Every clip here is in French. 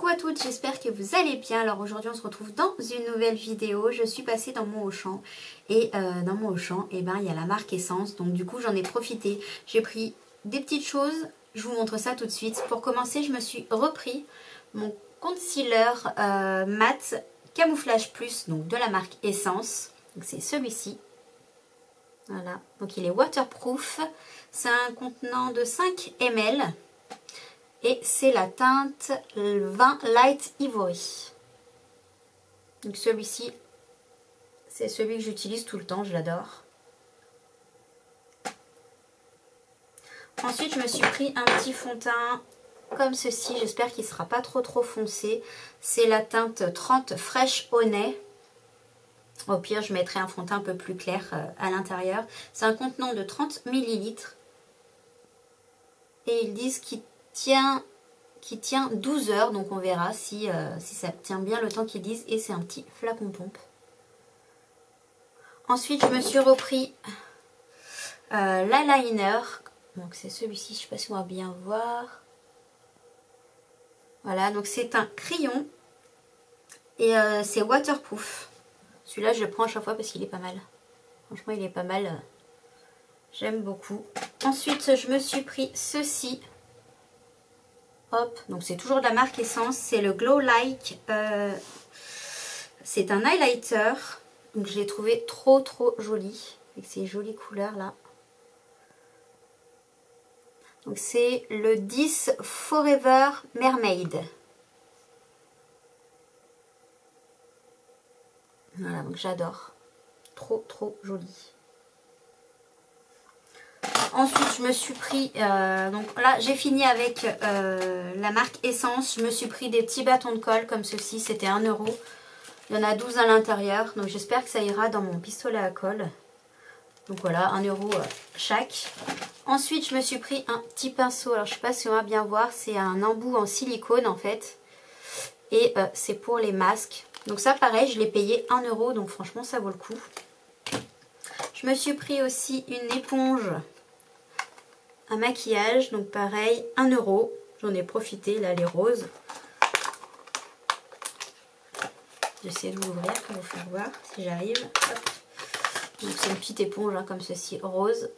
Coucou à toutes, j'espère que vous allez bien. Alors aujourd'hui on se retrouve dans une nouvelle vidéo. Je suis passée dans mon Auchan et dans mon Auchan il y a la marque Essence. Donc du coup j'en ai profité. J'ai pris des petites choses, je vous montre ça tout de suite. Pour commencer je me suis repris mon concealer mat Camouflage Plus, donc de la marque Essence. Donc c'est celui-ci. Voilà, donc il est waterproof. C'est un contenant de 5 ml. Et c'est la teinte 20 Light Ivory. Donc celui-ci, c'est celui que j'utilise tout le temps, je l'adore. Ensuite, je me suis pris un petit fond de teint comme ceci. J'espère qu'il ne sera pas trop foncé. C'est la teinte 30 Fresh Honey. Au pire, je mettrai un fond de teint un peu plus clair à l'intérieur. C'est un contenant de 30 ml. Et ils disent qu'il tient 12 heures, donc on verra si ça tient bien le temps qu'ils disent. Et c'est un petit flacon pompe. Ensuite je me suis repris l'eyeliner, donc c'est celui-ci, je ne sais pas si on va bien voir. Voilà, donc c'est un crayon et c'est waterproof. Celui-là je le prends à chaque fois parce qu'il est pas mal. Franchement il est pas mal, j'aime beaucoup. Ensuite je me suis pris ceci. Hop, donc c'est toujours de la marque Essence, c'est le Glow Like, c'est un highlighter, donc je l'ai trouvé trop joli, avec ces jolies couleurs là. Donc c'est le 10 Forever Mermaid. Voilà, donc j'adore, trop joli. Ensuite, je me suis pris, donc là j'ai fini avec la marque Essence. Je me suis pris des petits bâtons de colle comme ceci, c'était 1 €. Il y en a 12 à l'intérieur, donc j'espère que ça ira dans mon pistolet à colle. Donc voilà, 1 € chaque. Ensuite, je me suis pris un petit pinceau, alors je sais pas si on va bien voir, c'est un embout en silicone en fait. Et c'est pour les masques. Donc ça pareil, je l'ai payé 1 €, donc franchement ça vaut le coup. Je me suis pris aussi une éponge un maquillage, donc pareil 1 €, j'en ai profité, là elle est rose. J'essaie de l'ouvrir pour vous faire voir si j'arrive. Donc c'est une petite éponge hein, comme ceci, rose.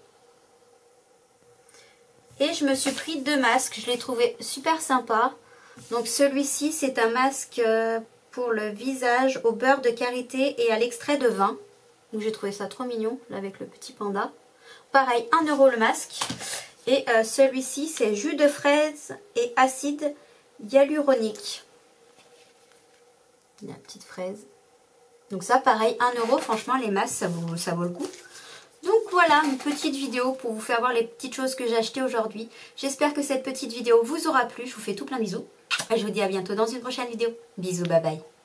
Et je me suis pris 2 masques, je les trouvais super sympas. Donc celui-ci c'est un masque pour le visage au beurre de karité et à l'extrait de vin. Donc j'ai trouvé ça trop mignon, là avec le petit panda. Pareil 1 € le masque. Et celui-ci, c'est jus de fraise et acide hyaluronique. La petite fraise. Donc ça, pareil, 1 €. Franchement, les masses, ça vaut le coup. Donc voilà, une petite vidéo pour vous faire voir les petites choses que j'ai achetées aujourd'hui. J'espère que cette petite vidéo vous aura plu. Je vous fais tout plein de bisous. Et je vous dis à bientôt dans une prochaine vidéo. Bisous, bye bye.